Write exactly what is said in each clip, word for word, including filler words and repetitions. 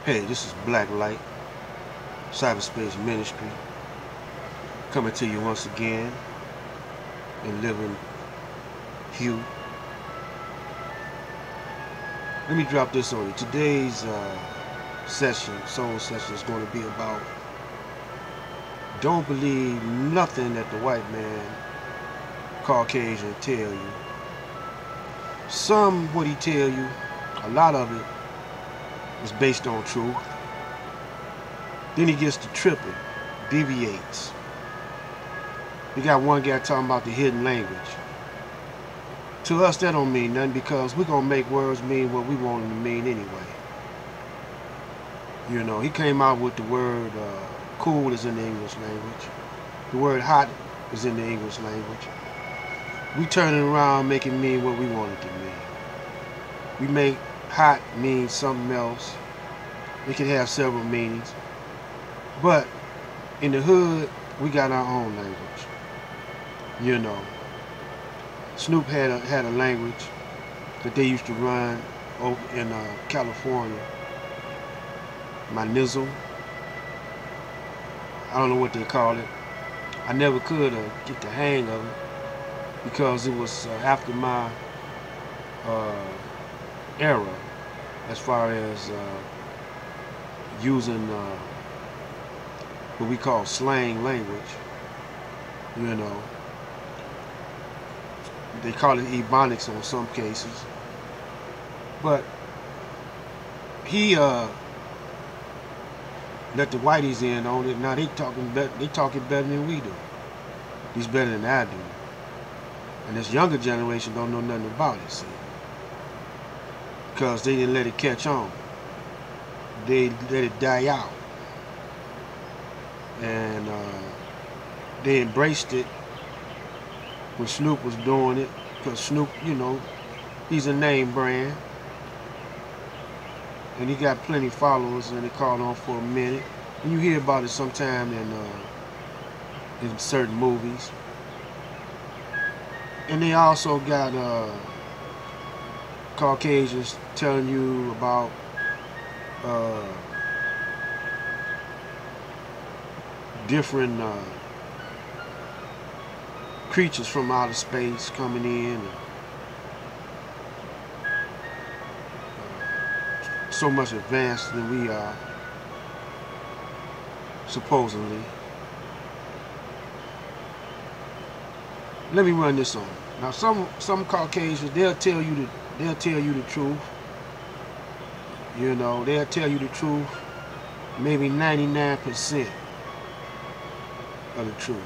Hey, this is Black Light, Cyberspace Ministry, coming to you once again in living hue. Let me drop this on you. Today's uh, session, soul session, is going to be about don't believe nothing that the white man, Caucasian, tell you. Some what he tell you, a lot of it is based on truth. Then he gets to tripping, deviates. You got one guy talking about the hidden language. To us, that don't mean nothing because we're going to make words mean what we want them to mean anyway. You know, he came out with the word uh, cool is in the English language. The word hot is in the English language. We turn it around, make it mean what we want it to mean. We make hot mean something else. It can have several meanings. But in the hood, we got our own language. You know, Snoop had a, had a language that they used to run over in uh, California. My nizzle. I don't know what they call it. I never could uh, get the hang of it because it was uh, after my uh, era as far as uh, using uh, what we call slang language. You know, they call it ebonics in some cases, but he uh, let the whiteys in on it. Now they talking better. They talking better than we do. He's better than I do, and this younger generation don't know nothing about it. See, because they didn't let it catch on. They let it die out, and uh, they embraced it when Snoop was doing it, because Snoop, you know, he's a name brand, and he got plenty of followers, and it caught on for a minute. And you hear about it sometime in uh, in certain movies. And they also got uh, Caucasians telling you about uh, different uh, creatures from outer space coming in, and so much advanced than we are, supposedly. Let me run this on you. Now, some some Caucasians, they'll tell you the they'll tell you the truth. You know, they'll tell you the truth, maybe ninety-nine percent of the truth.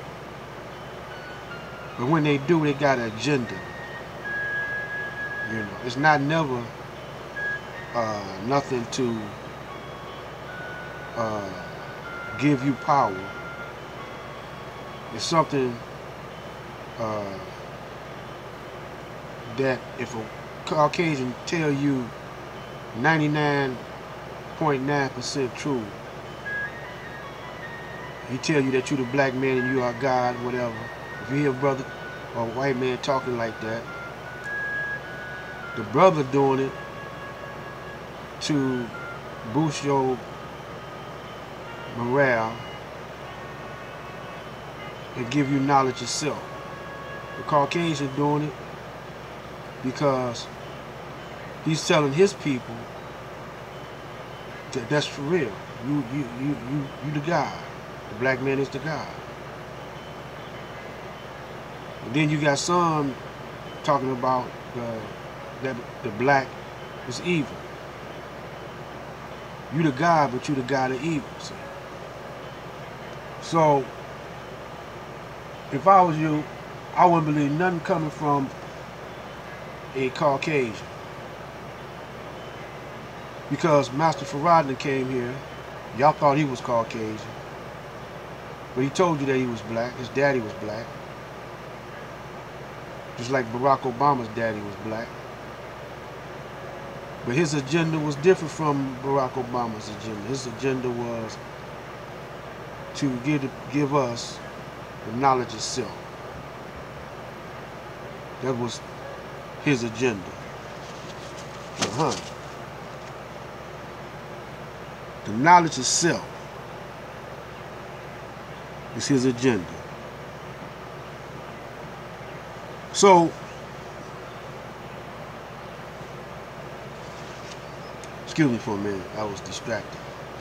But when they do, they got an agenda. You know, it's not never uh, nothing to uh, give you power. It's something uh, that if a Caucasian tell you ninety-nine point nine percent true, he tell you that you the black man and you are God, whatever. If you hear a brother or a white man talking like that, the brother doing it to boost your morale and give you knowledge yourself. The Caucasian doing it because he's telling his people that that's for real. You, you, you, you, you the God. The black man is the God. And then you got some talking about uh, that the black is evil. You the God, but you the God of evil. See? So, if I was you, I wouldn't believe nothing coming from a Caucasian. Because Master Farad came here, y'all thought he was Caucasian. But he told you that he was black. His daddy was black. Just like Barack Obama's daddy was black. But his agenda was different from Barack Obama's agenda. His agenda was to give, give us the knowledge of self. That was his agenda. Uh-huh. The knowledge of self is his agenda. So, excuse me for a minute, I was distracted.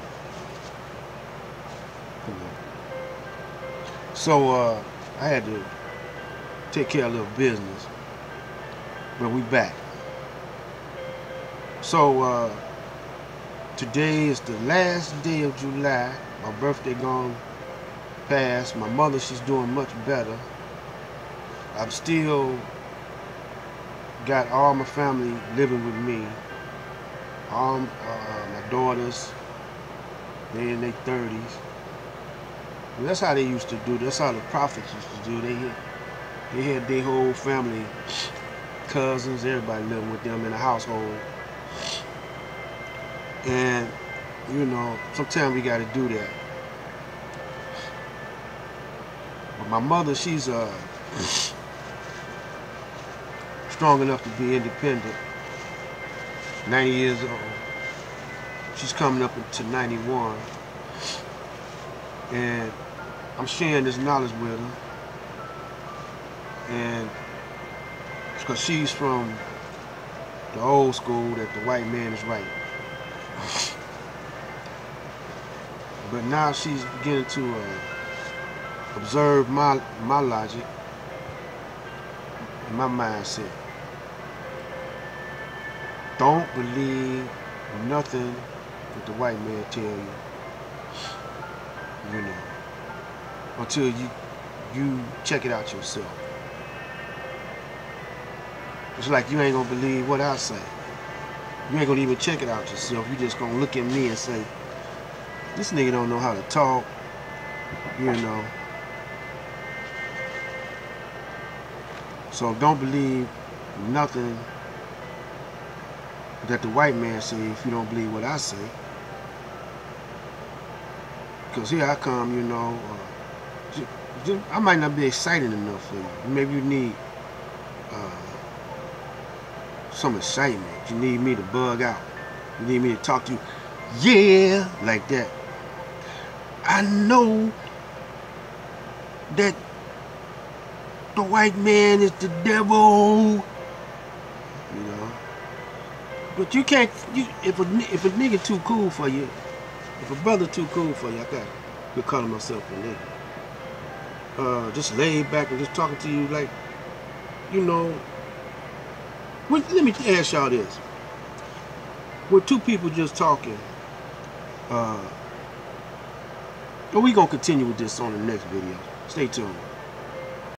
So, uh, I had to take care of a little business, but we back. So, uh, today is the last day of July. My birthday gone past. My mother, she's doing much better. I've still got all my family living with me. All uh, my daughters, they in their thirties. And that's how they used to do. That's how the prophets used to do. They had, they had their whole family, cousins, everybody living with them in the household. And, you know, sometimes we got to do that. But my mother, she's uh, strong enough to be independent. ninety years old. She's coming up to ninety-one. And I'm sharing this knowledge with her. And because she's from the old school that the white man is right. But now she's beginning to uh, observe my my logic and my mindset. Don't believe nothing that the white man tell you. You know, until you you check it out yourself. It's like you ain't gonna believe what I say. You ain't gonna even check it out yourself. You just gonna look at me and say, this nigga don't know how to talk, you know. So don't believe nothing that the white man say if you don't believe what I say. Because here I come, you know, uh, just, just, I might not be exciting enough for you. Maybe you need uh, some excitement. You need me to bug out. You need me to talk to you, yeah, like that. I know that the white man is the devil, you know. But you can't. You, if a if a nigga too cool for you, if a brother too cool for you, I got to calling myself a nigga. Uh, just laid back and just talking to you like, you know. When, let me ask y'all this: when two people just talking, uh, well, we gonna continue with this on the next video. Stay tuned.